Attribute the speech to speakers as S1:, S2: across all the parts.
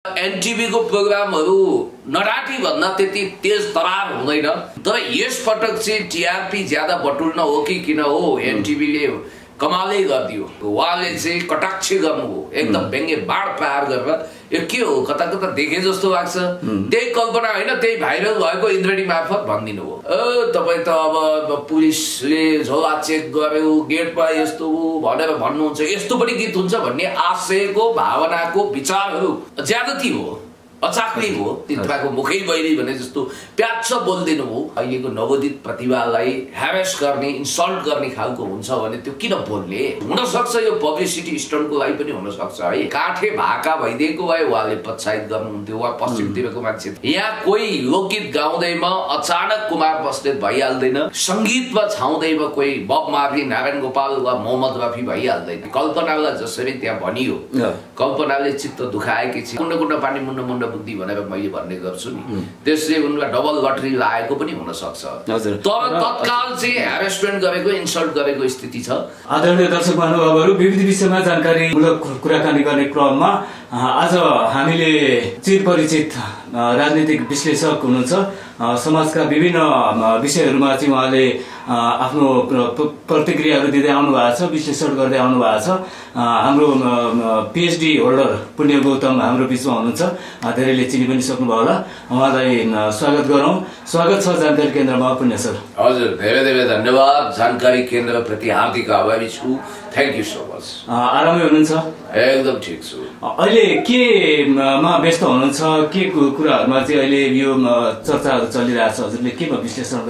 S1: NTV को प्रोग्रामहरु नराटी भन्दा त्यति तेज तरार हुँदैन तर यस पटक चाहिँ टिआरपी ज्यादा बटुल्न हो कि किन हो एनटिभीले कमालै गर्दियो उहाँले चाहिँ कटाक्ष गर्नुभयो एकदम व्यङ्ग्य बाड प्रहार गरेर यो के हो कता कता देखे जस्तो लाग्छ त्यही कल्पना होइन त्यही भाइरल भएको इन्द्रणी मार्फत भनिदिनु हो तपाईँ त अब पुलिसले झोला चेक गर्यो गेटमा यस्तो भनेर भन्नुहुन्छ यस्तो पनि गीत हुन्छ भन्ने आशयको भावनाको विचारहरू ज्यादती हो अचाक्लै हो तिनीहरूको मुखै बहिरी भने जस्तो प्याच्च बोल्दिनु हो अहिलेको नवोदित प्रतिभालाई ह्यारेस गर्ने इन्सल्ट गर्ने खालको हुन्छ भने त्यो किन बोल्ने हुन सक्छ यो पब्लिसिटी स्टन्टको लागि पनि हुन सक्छ है काठे भाका भइदिएको भए उहाँले प्रोत्साहित गर्नुहुन्थ्यो वा पश्चिमतिरको मान्छे यहाँ कोही लोकगीत गाउँदैमा अचानक कुमार बस्नेत भइहाल्दैन संगीतमा छाउँदैमा कोही बब मार्ली नारायण गोपाल वा मोहम्मद रफी भइहाल्दैन कल्पनालाई जसरी त्यहाँ भनियो कल्पनाले चित्त दुखाएकी छ कुण्ड कुण्ड पानी मुण्ड मुण्ड बुद्धि भनेर मैले भन्ने गर्छु नि त्यसले उनलाई डबल लटरी लागेको पनि हुन सक्छ तर तत्काल चाहिँ ह्यारेसमेन्ट गरेको इन्सल्ट गरेको स्थिति छ
S2: आदरणीय दर्शक महानुभावहरू विविध विषयमा जानकारीमूलक कुराकानी गर्ने क्रममा आज हामीले चिरपरिचित राजनीतिक विश्लेषक हुनुहुन्छ समाजका विभिन्न विषयहरूमा चाहिँ उहाँले आफ्नो प्रतिक्रियाहरू दिँदै आउनु भएको छ विश्लेषण गर्दै आउनु भएको छ हाम्रो पीएचडी होल्डर पुण्य गौतम हाम्रो बिचमा हुनुहुन्छ धेरैले चिनी पनि सक्नुभयो होला उहाँलाई स्वागत गरौँ स्वागत छ जानकारी केन्द्रमा पुण्य सर
S1: हजुर धेरै धेरै धन्यवाद जानकारी केन्द्र प्रति हार्दिक आभारी छु थ्याङ्क यू सो मच
S2: आरामै हुनुहुन्छ
S1: एकदम ठिक छु
S2: अहिले केमा व्यस्त हुनुहुन्छ के कुराहरूमा चाहिँ अहिले यो चर्चाहरू चलिरहेको छ हजुरले केमा विश्लेषण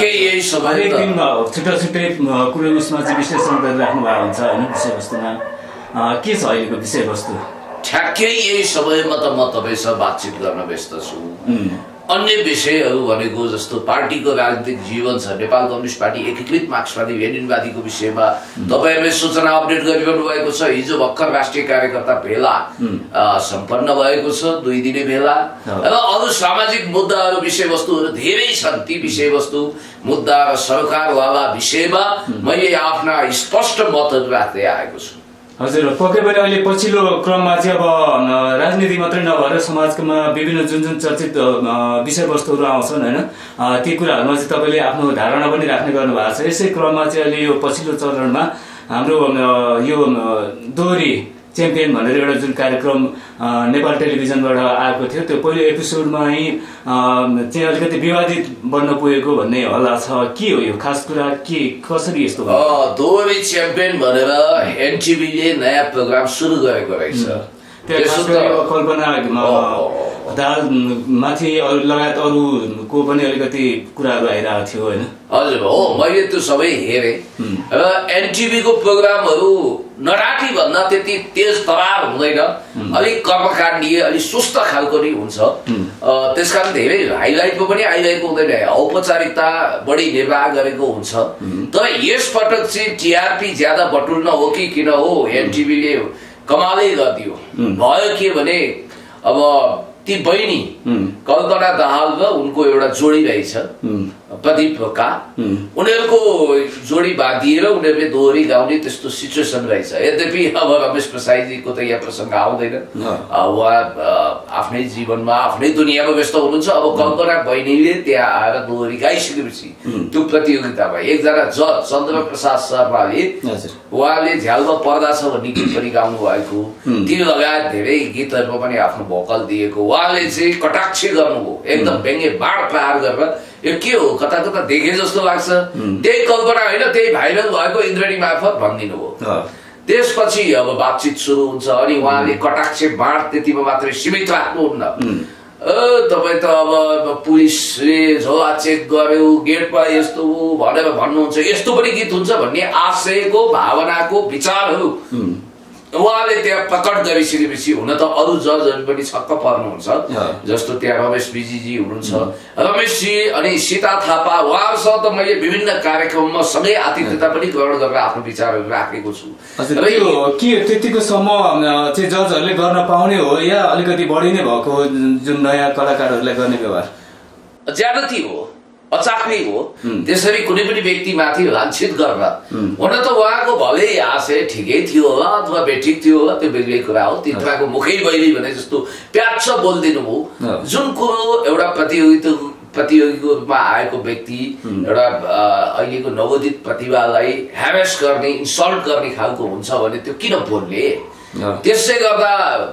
S2: छुट्टा छुट्टै कुरो उसमा चाहिँ विश्लेषण गरिराख्नु भएको हुन्छ होइन विषयवस्तुमा के छ अहिलेको विषयवस्तु
S1: ठ्याक्कै यही समयमा त म तपाईँसँग बातचित गर्न व्यस्त छु अन्य विषयहरू भनेको जस्तो पार्टीको राजनीतिक जीवन छ नेपाल कम्युनिस्ट पार्टी एकीकृत मार्क्सवादी लेनिनवादीको विषयमा तपाईहरुले सूचना अपडेट गरिरहनु भएको छ हिजो भर्खर राष्ट्रिय कार्यकर्ता भेला सम्पन्न भएको छ 2 दिने भेला र अरु सामाजिक मुद्दाहरू विषयवस्तुहरू धेरै छन् ती विषयवस्तु मुद्दा र सरकारवाला विषयमा मैले आफ्ना स्पष्ट मतहरू राख्दै आएको छु
S2: हजुर पक्कै पनि अहिले पछिल्लो क्रममा चाहिँ अब राजनीति मात्रै नभएर समाजमा विभिन्न जुन जुन चर्चित विषयवस्तुहरू आउँछन् हैन ती कुराहरुमा चाहिँ तपाईले आफ्नो धारणा पनि राख्ने गर्नु भएको छ यसै क्रममा चाहिँ अहिले यो पछिल्लो चरणमा हाम्रो यो दोहोरी च्याम्पियन भनेर एउटा जुन कार्यक्रम नेपाल टेलिभिजनबाट आएको थियो त्यो पहिलो एपिसोडमा चाहिँ अलिकति विवादित बन्न पुगेको भन्ने हल्ला छ के हो यो खास कुरा के कसरी यस्तो
S1: दोहोरी च्याम्पियन भनेर एनटिभीले नयाँ प्रोग्राम सुरु गरेको रहेछ
S2: त्यसो कल्पना दाल माथि लगायत अरूको पनि अलिकति कुराहरू आइरहेको थियो हैन
S1: हजुर हो मैले त्यो सबै हेरे र एनटिभीको प्रोग्रामहरु नराटी भन्दा त्यति तेज तरार हुँदैन अलिक कर्मकाण्डीय अलि सुस्त खालको नै हुन्छ त्यसकारण धेरै हाइलाइटको पनि आइरहेको हुँदैन औपचारिकता बढी निर्वाह गरेको हुन्छ तर यस पटक चाहिँ टिआरपी ज्यादा बटुल्न हो कि किन हो एनटिभीले कमालै गर्दियो भयो के भने अब ती बहिनी कल्पना दाहाल र उनको एउटा जोडी रहेछ प्रदीप का उनीहरुको जोडी बाँधिएर उनीहरुले दोहोरी गाउने त्यस्तो सिचुएसन रहेछ यद्यपि अब रमेश प्रसाईजीको त यहाँ प्रसंग आउँदैन उहाँ आफ्नै जीवनमा आफ्नै दुनियाँमा व्यस्त हुनुहुन्छ अब कल्पना बहिनीले त्यहाँ आएर दोहोरी गाइसकेपछि त्यो प्रतियोगितामा एकजना जज चन्द्र प्रसाद शर्माले उहाँले झ्यालमा पर्दा छ भन्ने गीत पनि गाउनु भएको ती लगायत धेरै गीतहरुमा पनि आफ्नो भोकल दिएको उहाँले चाहिँ कटाक्ष गर्नुभयो एकदम व्यङ्ग्य बाड प्रहार गरेर यो के हो कता कता देखे जस्तो लाग्छ त्यही कल्पना होइन त्यही भाइरल भएको इन्द्रणी मार्फत भनिदिनु हो त्यसपछि अब बातचित सुरु हुन्छ अनि उहाँले कटाक्ष बाड त्यतिमा मात्रै सीमित राख्नुहुन्न तपाईँ त अब पुलिसले झोला चेक गर्यो गेटमा यस्तो भनेर भन्नुहुन्छ यस्तो पनि गीत हुन्छ भन्ने आशयको भावनाको विचारहरू उहाँले त्यहाँ प्रकट गरिसकेपछि हुन त अरू जजहरू पनि छक्क पर्नुहुन्छ जस्तो त्यहाँ रमेश विजीजी हुनुहुन्छ रमेशजी अनि सीता थापा उहाँहरूसँग त मैले विभिन्न कार्यक्रममा सँगै आतिथ्यता पनि ग्रहण गरेर आफ्नो विचारहरू राखेको छु
S2: र यो के त्यतिको सम्म चाहिँ जजहरूले गर्न पाउने हो या अलिकति बढी नै भएको जुन नयाँ कलाकारहरूलाई गर्ने व्यवहार
S1: ज्यादती हो अचाक्लै हो त्यसरी कुनै पनि व्यक्तिमाथि लान्छित गर्न हुन त उहाँको भलै आशय ठिकै थियो होला अथवा बेठिक थियो होला त्यो बेग्लै कुरा हो तिनीहरूको मुखै बैली भने जस्तो प्याच्च बोलिदिनु भयो जुन कुरो एउटा प्रतियोगीको रूपमा आएको व्यक्ति एउटा अहिलेको नवोदित प्रतिभालाई ह्यारेस गर्ने इन्सल्ट गर्ने खालको हुन्छ भने त्यो किन बोल्ने त्यसै गर्दा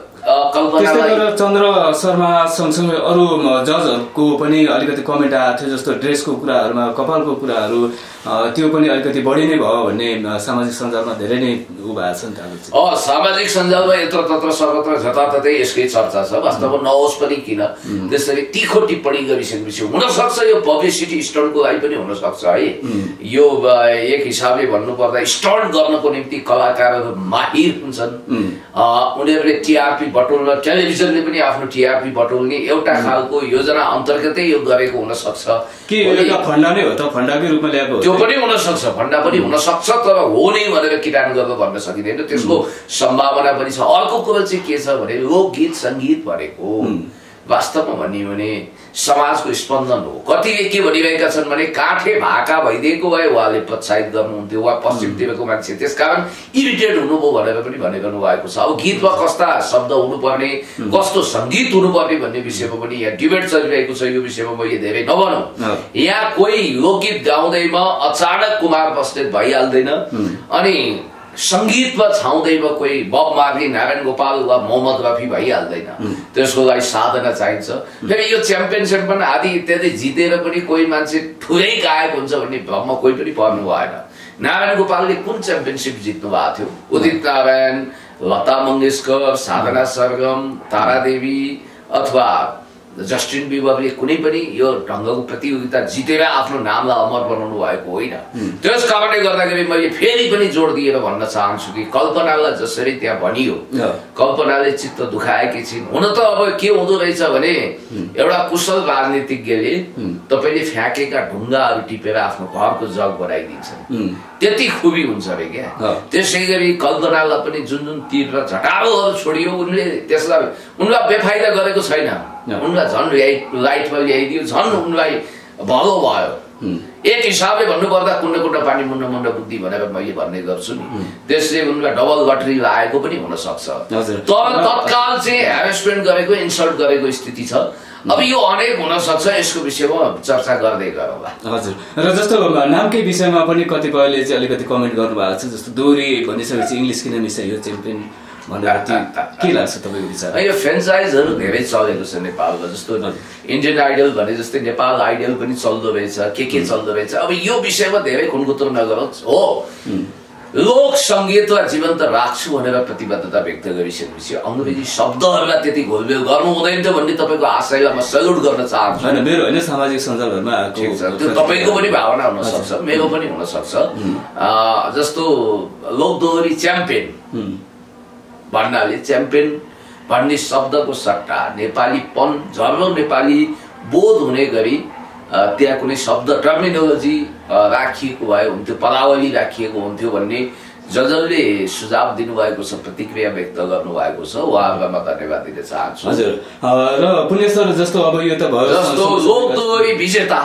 S2: चन्द्र शर्मा सँगसँगै अरू जजहरूको पनि अलिकति कमेन्ट आएको थियो जस्तो ड्रेसको कुराहरूमा कपालको कुराहरू त्यो पनि अलिकति बढी नै भयो भन्ने सामाजिक सञ्जालमा धेरै नै उ भएको छ नि त
S1: सामाजिक सञ्जालमा यत्र तत्र सर्वत्र जताततै यसकै चर्चा छ वास्तवमा नहोस् पनि किन त्यसरी तीखो टिप्पणी गरिसकेपछि हुनसक्छ यो पब्लिसिटी स्टन्टको लागि पनि हुनसक्छ है यो एक हिसाबले भन्नुपर्दा स्टन्ट गर्नको निम्ति कलाकारहरू माहिर हुन्छन् उनीहरूले टिआरपी बटुल्न टेलिभिजनले पनि आफ्नो टिआरपी बटुल्ने एउटा खालको योजना अन्तर्गतै यो गरेको हुनसक्छ
S2: के एउटा फन्डा नै हो त फन्डाकै रूपमा ल्याएको
S1: त्यो पनि हुनसक्छ फन्डा पनि हुनसक्छ तर हो नै भनेर किटान गर्न भन्न सकिँदैन त्यसको सम्भावना पनि छ अर्को कुरो चाहिँ के छ भने लोकगीत सङ्गीत भनेको वास्तवमा भनियो भने समाजको स्पन्दन हो कतिले के भनिरहेका छन् भने काठे भाका भइदिएको भए उहाँले प्रोत्साहित गर्नुहुन्थ्यो वा पश्चिमतिरको मान्छे त्यसकारण इरिटेट हुनुभयो भनेर पनि भनिरहनु भएको छ अब गीतमा कस्ता शब्द हुनुपर्ने कस्तो सङ्गीत हुनुपर्ने भन्ने विषयमा पनि यहाँ डिबेट चलिरहेको छ यो विषयमा मैले धेरै नभनौँ यहाँ कोही लोकगीत गाउँदैमा अचानक कुमार बस्नेत भइहाल्दैन अनि सङ्गीतमा छाउँदैमा कोही बब मार्ली नारायण गोपाल वा मोहम्मद रफी भइहाल्दैन त्यसको लागि साधना चाहिन्छ फेरि यो च्याम्पियन आदि इत्यादि जितेर पनि कोही मान्छे ठुलै गायक हुन्छ भन्ने भ्रममा कोही पनि पर्नु भएन नारायण गोपालले कुन च्याम्पियनसिप जित्नु भएको थियो उदित नारायण लता मङ्गेशकर साधना सरगम तारादेवी अथवा जस्टिन बिबरले कुनै पनि यो ढङ्गको प्रतियोगिता जितेर आफ्नो नामलाई अमर बनाउनु भएको होइन त्यस कारणले गर्दाखेरि मैले फेरि पनि जोड दिएर भन्न चाहन्छु कि कल्पनालाई जसरी त्यहाँ भनियो कल्पनाले चित्त दुखाएकी छिन् हुन त अब के हुँदो रहेछ भने एउटा कुशल राजनीतिज्ञले तपाईँले फ्याँकेका ढुङ्गाहरू टिपेर आफ्नो घरको जग बनाइदिन्छन् त्यति खुबी हुन्छ अरे क्या त्यसै गरी कल्पनालाई पनि जुन जुन तीर र झटारोहरू छोडियो उनलाई बेफाइदा गरेको छैन उनलाई झन् लाइटमा ल्याइदियो झन् उनलाई भलो भयो एक हिसाबले भन्नुपर्दा कुण्ड कुण्ड पानी मुण्ड मुण्ड बुद्धि भनेर मैले भन्ने गर्छु नि त्यसले उनलाई डबल लटरी लागेको पनि हुनसक्छ तर तत्काल चाहिँ ह्यारेसमेन्ट गरेको इन्सल्ट गरेको स्थिति छ अब यो अनेक हुन सक्छ यसको विषयमा चर्चा गर्दै गरौँला
S2: हजुर र जस्तो नामकै विषयमा पनि कतिपयले चाहिँ अलिकति कमेन्ट गर्नुभएको छ जस्तो दोहोरी भनिसकेपछि इङ्ग्लिस किन मिसाइयो च्याम्पियन भनेर के लाग्छ तपाईँको विचार
S1: यो फ्रेन्चाइजहरू धेरै चलेको छ नेपालमा जस्तो इन्डियन आइडल भने जस्तै नेपाल आइडल पनि चल्दो रहेछ के चल्दो रहेछ अब यो विषयमा धेरै खुनकुतुर नगरोस् हो लोक सङ्गीतलाई जीवन्त राख्छु भनेर प्रतिबद्धता व्यक्त गरिसकेपछि अङ्ग्रेजी शब्दहरूलाई त्यति घोलमेल गर्नु हुँदैन थियो भन्ने तपाईँको आशयलाई म सल्युट गर्न चाहन्छु
S2: मेरो होइन सामाजिक सञ्जालहरूमा
S1: त्यो तपाईँको पनि भावना हुनसक्छ मेरो पनि हुनसक्छ जस्तो लोकदोहोरी च्याम्पियन भन्नाले च्याम्पियन भन्ने शब्दको सट्टा नेपालीपन झर्लो नेपाली बोध हुने गरी त्यहाँ कुनै शब्द टर्मिनोलोजी राखिएको भए हुन्थ्यो पदावली राखिएको हुन्थ्यो भन्ने जसले सुझाव दिनुभएको छ प्रतिक्रिया व्यक्त गर्नुभएको छ उहाँहरूलाई म धन्यवाद दिन चाहन्छु
S2: हजुर र पुण्यश्वर जस्तो अब यो त भयो
S1: जस्तो लोकदोहोरी विजेता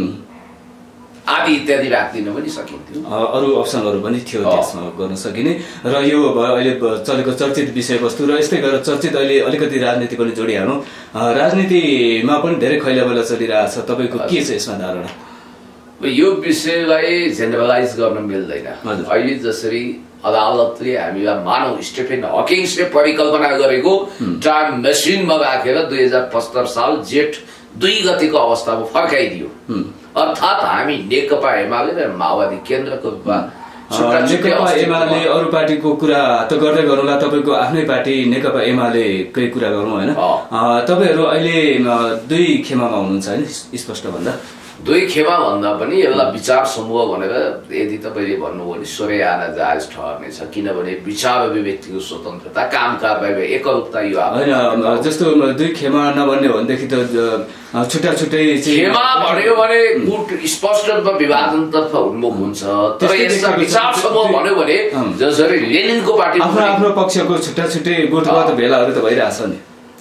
S1: आदि इत्यादि राखिदिन पनि सकिन्थ्यो
S2: अरू अप्सनहरू पनि थियो त्यसमा गर्न सकिने र यो अहिले चलेको चर्चित विषयवस्तु र यस्तै गरेर चर्चित अहिले अलिकति राजनीति पनि जोडिहालौँ राजनीतिमा पनि धेरै खैलाबैला चलिरहेको छ तपाईँको के छ यसमा धारणा
S1: यो विषयलाई जेनरलाइज गर्न मिल्दैन अहिले जसरी अदालतले हामीलाई मानव स्टेफेन हकिङ्सले परिकल्पना गरेको टाइम मेसिनमा राखेर 2075 साल जेठ 2 गतिको अवस्थामा फर्काइदियो अर्थात हामी नेकपा एमाले र माओवादी केन्द्रको रूपमा
S2: नेकपा एमाले अरू पार्टीको कुरा त गर्दै गरौँला तपाईँको आफ्नै पार्टी नेकपा एमालेकै कुरा गरौँ होइन तपाईँहरू अहिले 2 खेमामा हुनुहुन्छ होइन स्पष्ट भन्दा
S1: 2 खेमा भन्दा पनि यसलाई विचार समूह भनेर यदि तपाईँले भन्नुभयो भने स्वरै आना जायज ठहर्नेछ किनभने विचार अभिव्यक्तिको स्वतन्त्रता काम कारबाही एकरूपता यो
S2: होइन जस्तो 2 खेमा नभन्ने हो भनेदेखि त छुट्टा छुट्टै
S1: खेमा भन्यो भने गुट स्पष्ट रूपमा विभाजनतर्फ उन्मुख हुन्छ तर यसमा विचार समूह भन्यो भने जसरी लेनिनको पार्टी
S2: आफ्नो आफ्नो पक्षको छुट्टा छुट्टै गुटगत भेलाहरू त भइरहेछ नि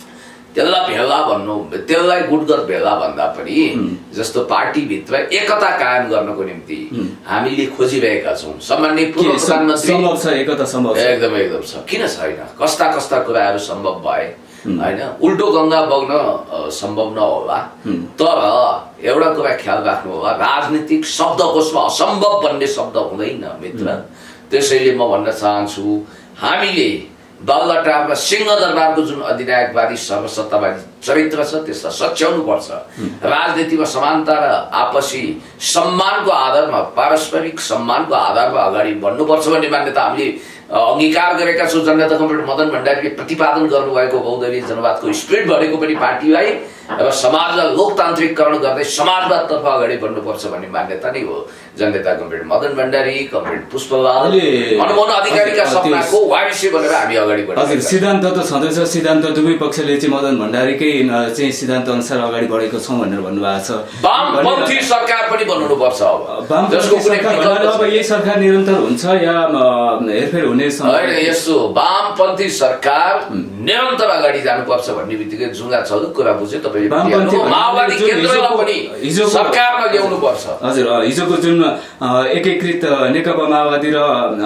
S1: त्यसलाई भेला भन्नु, त्यसलाई गुटगत भेला भन्दा पनि जस्तो पार्टीभित्र एकता कायम गर्नको निम्ति हामीले खोजिरहेका छौँ। सामान्य पूर्व प्रधानमन्त्री
S2: सम्भव छ, एकता सम्भव छ,
S1: एकदम छ, किन छैन? कस्ता कस्ता कुराहरू सम्भव भए होइन, उल्टो गङ्गा बग्न सम्भव नहोला, तर एउटा कुरा ख्याल राख्नु होला, राजनीतिक शब्दकोशमा असम्भव भन्ने शब्द हुँदैन मित्र। त्यसैले म भन्न चाहन्छु हामीले दलटार र सिंहदरबारको जुन अधिनायकवादी सर्वसत्तावादी चरित्र छ त्यसलाई सच्याउनु पर्छ। राजनीतिमा समानता र आपसी सम्मानको आधारमा, पारस्परिक सम्मानको आधारमा अगाडि बढ्नुपर्छ भन्ने मान्यता हामीले अंगीकार गरेका छौँ। जननेता कमरेड मदन भण्डारीले प्रतिपादन गर्नुभएको बहुदलीय जनवादको स्पिरिट भनेको पनि पार्टीलाई र समाजलाई लोकतान्त्रिकरण गर्दै समाजवादतर्फ अगाडि बढ्नुपर्छ भन्ने मान्यता नै हो। जननेता कमरेड मदन भण्डारी, कमरेड पुष्पलाल, मनमोहन अधिकारीका सपनाको वारिस बनेर हामी अगाडि बढ्छौँ।
S2: हजुर, सिद्धान्त त छँदैछ, सिद्धान्त दुवै पक्षले चाहिँ मदन भण्डारीकै चाहिँ सिद्धान्त अनुसार अगाडि बढेको छौँ भनेर भन्नुभएको छ।
S1: वामपन्थी सरकार पनि बन्नु पर्छ।
S2: अब यही सरकार निरन्तर हुन्छ या हेरफेर हुने
S1: होइन? यस्तो वामपन्थी सरकार निरन्तर अगाडि जानुपर्छ भन्ने बित्तिकै जुङ्गा छ कुरा बुझ्यो तपाईँ। माओवादी केन्द्रलाई पनि सरकारमा ल्याउनु पर्छ।
S2: हजुर, हिजोको जुन एकीकृत नेकपा माओवादी र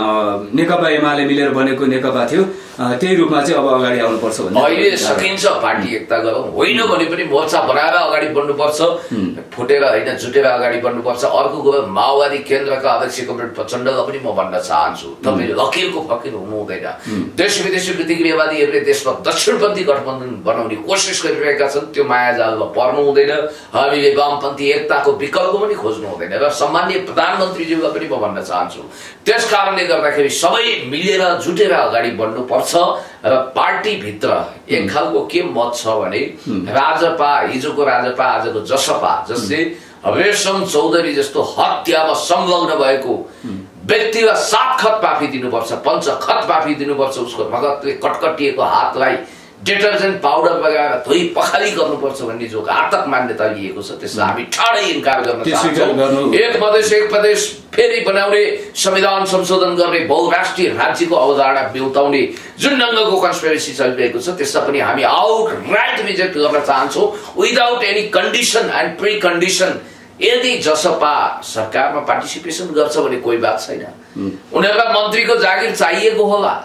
S2: नेकपा एमाले मिलेर बनेको नेकपा थियो त्यही रूपमा चाहिँ अब अगाडि आउनुपर्छ भन्ने
S1: अहिले सकिन्छ। पार्टी एकता गरौँ, होइन भने पनि मोर्चा बनाएर अगाडि बढ्नुपर्छ, फुटेर होइन जुटेर अगाडि बढ्नुपर्छ। अर्को कुरा, माओवादी केन्द्रका अध्यक्ष कमरेड प्रचण्डलाई पनि म भन्न चाहन्छु, तपाईँ लकिरको फकिर हुनु हुँदैन। देश विदेशी प्रतिक्रियावादीहरूले देशमा दक्षिणपन्थी गठबन्धन बनाउने कोसिस गरिरहेका छन्, त्यो मायाजालमा पर्नु हुँदैन। हामीले वामपन्थी एकताको विकल्प पनि खोज्नु हुँदैन र सम्माननीय प्रधानमन्त्रीज्यूलाई पनि म भन्न चाहन्छु, त्यस कारणले गर्दाखेरि सबै मिलेर जुटेर अगाडि बढ्नुपर्छ। र पार्टीभित्र एक खालको के मत छ भने राजपा, हिजोको राजपा आजको जसपा, जसले रेशम चौधरी जस्तो हत्यामा संलग्न भएको व्यक्तिलाई 7 खत माफी दिनुपर्छ, 5 खत माफी दिनुपर्छ। उसको रगतले कटकटिएको हातलाई डिटर्जेन्ट पाउडर लगाएर धोइ पखाली गर्नुपर्छ भन्ने जो घातक मान्यता लिएको छ त्यसलाई हामी ठाडै इन्कार गर्न चाहन्छौँ। एक प्रदेश फेरि बनाउने, संविधान संशोधन गर्ने, बहुराष्ट्रिय राज्यको अवधारणा ब्युताउने जुन ढङ्गको कन्स्पिरेसी चलिरहेको छ त्यसलाई पनि हामी आउटराइट रिजेक्ट गर्न चाहन्छौँ, without any condition and precondition. यदि जसपा सरकारमा पार्टिसिपेसन गर्छ भने कोही बात छैन, उनीहरूलाई मन्त्रीको जागिर चाहिएको होला,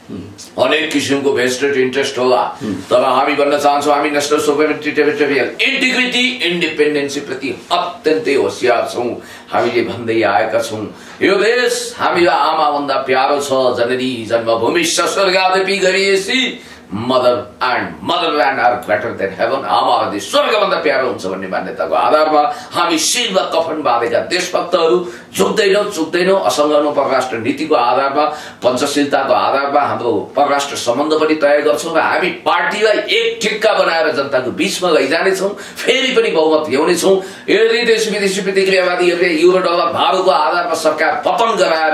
S1: अनेक किसिमको भेस्टेड इन्ट्रेस्ट होला, तर हामी भन्न चाहन्छौँ हामी national sovereignty, territorial integrity, independency प्रति अत्यन्तै होसियार छौँ। हामीले भन्दै आएका छौँ यो देश हामीलाई आमाभन्दा प्यारो छ, जननी जन्मभूमि स्वर्गादपि गरिएसी, mother and motherland are greater than heaven. आमा देश स्वर्गभन्दा प्यारो हुन्छ भन्ने मान्यताको आधारमा हामी शिरमा कफन बाँधेका देशभक्तहरू चुक्दैनौँ। असङ्गठन परराष्ट्र नीतिको आधारमा, पञ्चशीलताको आधारमा हाम्रो परराष्ट्र सम्बन्ध पनि तय गर्छौँ र हामी पार्टीलाई एक ठिक्का बनाएर जनताको बीचमा लैजानेछौँ, फेरि पनि बहुमत ल्याउनेछौँ। यदि देश विदेशी प्रतिक्रियावादीहरूले युरो डलर भारूको आधारमा सरकार पतन गराएर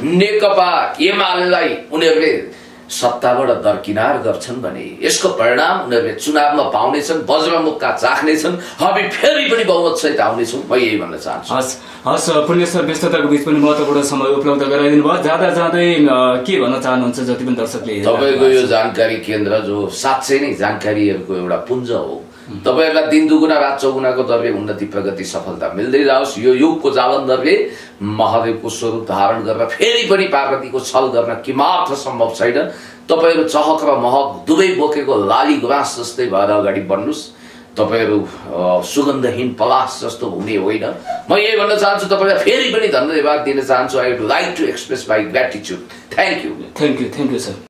S1: नेकपा एमालेलाई उनीहरूले सत्ताबाट दरकिनार गर्छन् भने यसको परिणाम उनीहरूले चुनावमा पाउनेछन्, वज्रमुखका चाख्नेछन्, हामी फेरि पनि बहुमत सहित आउनेछौँ। म यही भन्न चाहन्छु।
S2: हस् पुण्यश्वर, व्यस्तताको बीच पनि महत्त्वपूर्ण समय उपलब्ध गराइदिनु भयो। जाँदै के भन्न चाहनुहुन्छ जति पनि दर्शकले?
S1: तपाईँको यो जानकारी केन्द्र जो साँच्चै नै जानकारीहरूको एउटा पुञ्ज हो, तपाईहरुलाई दिन दुगुना रात चौगुनाको दरले उन्नति प्रगति सफलता मिल्दै जाओस्। यो युगको जालन्धरले महादेवको स्वरूप धारण गरेर फेरि पनि पार्वतीको छल गर्न किमार्थ सम्भव छैन। तपाईहरु चहक र महक दुवै बोकेको लाली गुराँस जस्तै भएर अगाडि बढ्नुस्। तपाईहरु सुगन्धहीन पलास जस्तो हुने होइन। म यही भन्न चाहन्छु, तपाईलाई फेरि पनि धन्यवाद दिन चाहन्छु। I would like to express my gratitude. Thank you sir.